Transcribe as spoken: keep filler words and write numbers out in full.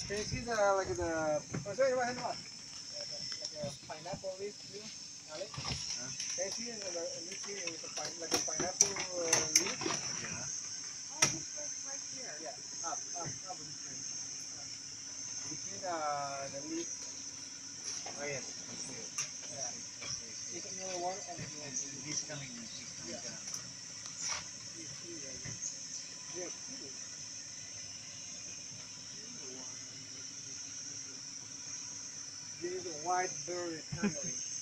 Can you see the like the oh, sorry, what, what? Like a pineapple leaf too, Alex? Huh? Can you see the leaf here with a pine, like a pineapple uh, leaf? Yeah. Oh, it's like right here. Yeah, up, up, up on the tree. Uh, you see the the leaf? Oh yes, I see it. Yeah. I see, I see. It's another one, and he's, he's coming. He's coming yeah. down. You see that? Yeah, two. This is a white bird family.